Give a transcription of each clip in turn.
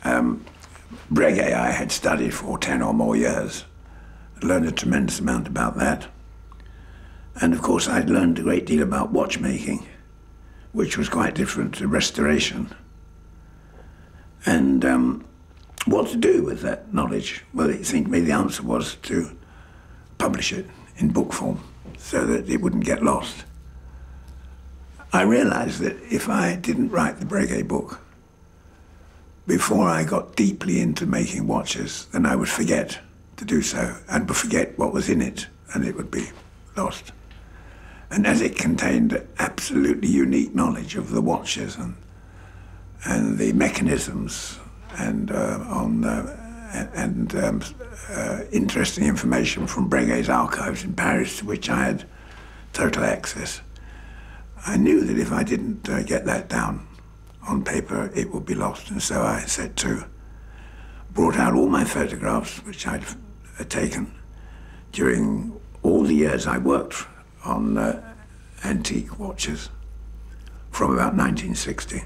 Breguet I had studied for 10 or more years, learned a tremendous amount about that. And of course I'd learned a great deal about watchmaking, which was quite different to restoration. And what to do with that knowledge? Well, it seemed to me the answer was to publish it in book form so that it wouldn't get lost. I realized that if I didn't write the Breguet book before I got deeply into making watches, then I would forget to do so and would forget what was in it, and it would be lost. And as it contained absolutely unique knowledge of the watches and the mechanisms and interesting information from Breguet's archives in Paris, to which I had total access, I knew that if I didn't get that down on paper, it would be lost. And so I set to, brought out all my photographs, which I'd taken during all the years I worked on antique watches from about 1960.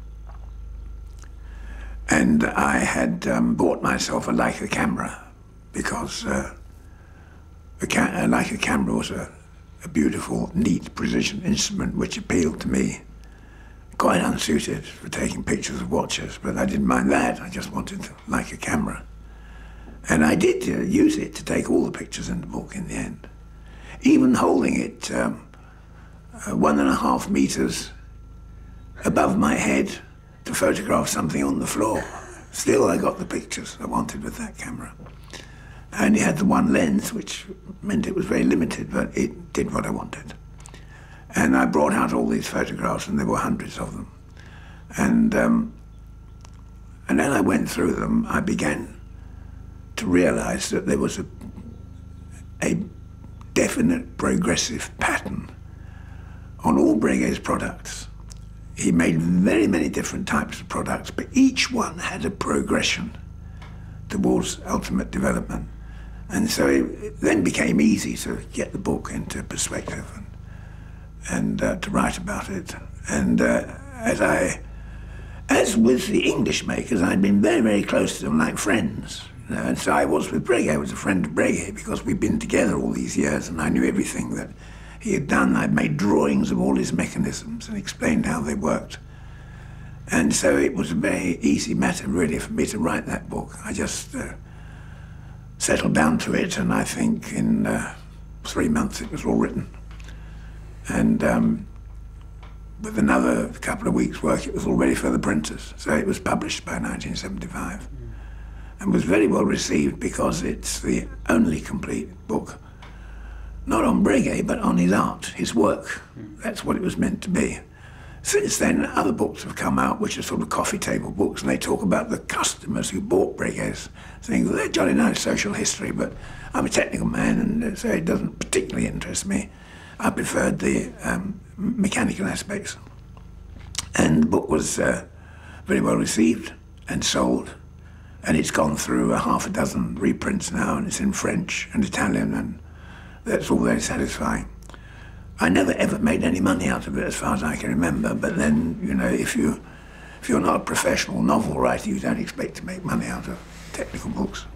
And I had bought myself a Leica camera because a Leica camera was a beautiful, neat precision instrument which appealed to me. Quite unsuited for taking pictures of watches, but I didn't mind that. I just wanted a Leica camera. And I did use it to take all the pictures in the book in the end. Even holding it 1.5 meters above my head to photograph something on the floor. Still, I got the pictures I wanted with that camera. I only had the one lens, which meant it was very limited, but it did what I wanted. And I brought out all these photographs, and there were hundreds of them. And then I went through them. I began to realize that there was a definite progressive pattern on all Breguet's products. He made very many different types of products, but each one had a progression towards ultimate development. And so it then became easy to get the book into perspective and to write about it. And as with the English makers, I'd been very, very close to them, like friends. You know? And so I was with Breguet. I was a friend of Breguet because we'd been together all these years, and I knew everything that he had done. I'd made drawings of all his mechanisms and explained how they worked. And so it was a very easy matter, really, for me to write that book. I just settled down to it, and I think in 3 months it was all written. And with another couple of weeks' work, it was all ready for the printers. So it was published by 1975 and was very well received because it's the only complete book, not on Breguet, but on his art, his work. That's what it was meant to be. Since then, other books have come out, which are sort of coffee table books, and they talk about the customers who bought Breguet's, saying, well, they're jolly nice social history, but I'm a technical man, and so it doesn't particularly interest me. I preferred the mechanical aspects. And the book was very well received and sold, and it's gone through 6 reprints now, and it's in French and Italian, and that's all very satisfying. I never ever made any money out of it, as far as I can remember, but then, you know, if you're not a professional novel writer, you don't expect to make money out of technical books.